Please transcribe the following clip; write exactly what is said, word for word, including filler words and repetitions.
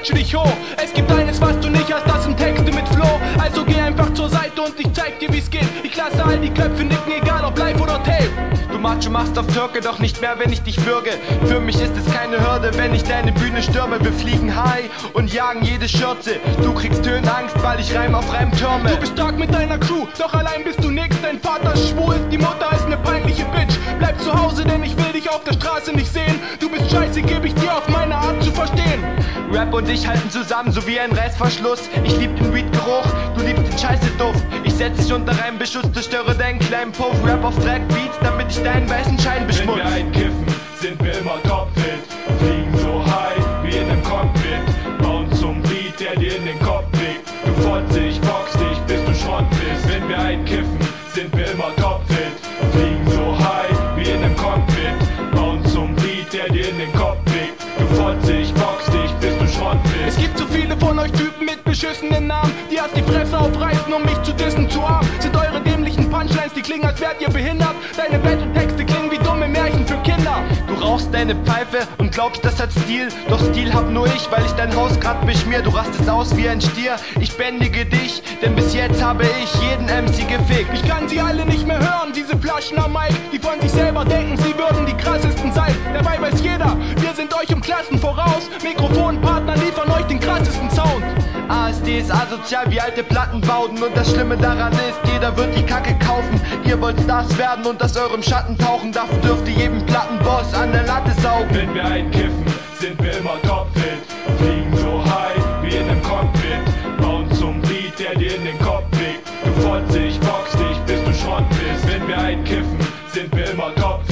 quetsche dich hoch. Es gibt eines, was du nicht hast, das sind Texte mit Flow. Also geh einfach zur Seite und ich zeig dir, wie's geht. Ich lasse all die Köpfe nicken, egal ob live oder Tape. Du Macho machst auf Türke, doch nicht mehr, wenn ich dich würge. Für mich ist es keine Hürde, wenn ich deine Bühne stürme. Wir fliegen high und jagen jede Schürze. Du kriegst Höhenangst, weil ich Reim auf Reim türme. Du bist stark mit deiner Crew, doch allein bist du nix. Dein Vater ist schwul, die Mutter ist ne peinliche Bitch. Bleib zu Hause, denn ich will dich auf der Straße nicht sehen. Du bist scheiße, geb ich dir auf meine Art zu verstehen. Rap und ich halten zusammen, so wie ein Reißverschluss. Ich lieb den Weed-Geruch, du liebst den Scheiße-Duft. Ich setz dich unter Reimbeschutz, zerstöre deinen kleinen Puff. Rap auf Track-Beats, damit ich deinen weißen Schein beschmutz. Wenn wir einkiffen, sind wir immer topfit. Fliegen so high wie in einem Cockpit. Bauen zum Beat, der dir in den Kopf liegt. Du fotze, ich box dich, bis du Schrott bist. Wenn wir einkiffen, sind wir immer topfit. Fliegen so high wie in einem Cockpit. Bauen zum Beat, der dir in den Kopf liegt. Du fotze, ich box dich, bis du Schrott bist. Es gibt so viele von euch Typen mit beschissenen Namen, die erst die Fresse aufreißen, um mich zu dissen zu arm. Sind eure dämlichen Punchlines, die klingen, als wärt ihr behindert. Deine Battle-Texte klingen wie dumme Märchen für Kinder. Du rauchst deine Pfeife und glaubst, das hat Stil. Doch Stil hab nur ich, weil ich dein Haus grad beschmier. Du rastest aus wie ein Stier, ich bändige dich, denn bis jetzt habe ich jeden M C gefickt. Ich kann sie alle nicht mehr hören, diese Flaschen am Mic, die von sich selber denken, sie würden die krassesten sein. Dabei weiß jeder, wir sind euch um Klassen voraus. Mikrofonpartner liefern euch den krassesten Sound. A S D ist asozial wie alte Plattenbauten. Und das Schlimme daran ist, jeder wird die Kacke kaufen. Ihr wollt Stars werden und aus eurem Schatten tauchen. Dafür dürft ihr jedem Plattenboss an der Latte saugen. Wenn wir einkiffen, sind wir immer topfit. Fliegen so high wie in einem Cockpit. Bauen zum Beat, der dir in den Kopf liegt. Du fotze, ich box dich, bis du Schrott bist. Wenn wir einkiffen, sind wir immer topfit.